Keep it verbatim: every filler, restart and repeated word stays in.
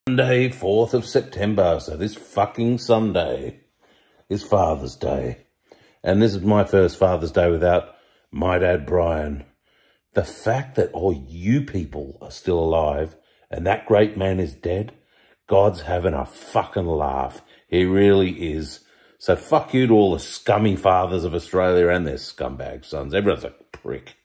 Sunday, fourth of September, so this fucking Sunday is Father's Day. And this is my first Father's Day without my dad, Brian. The fact that all you people are still alive and that great man is dead, God's having a fucking laugh. He really is. So fuck you to all the scummy fathers of Australia and their scumbag sons. Everyone's a prick.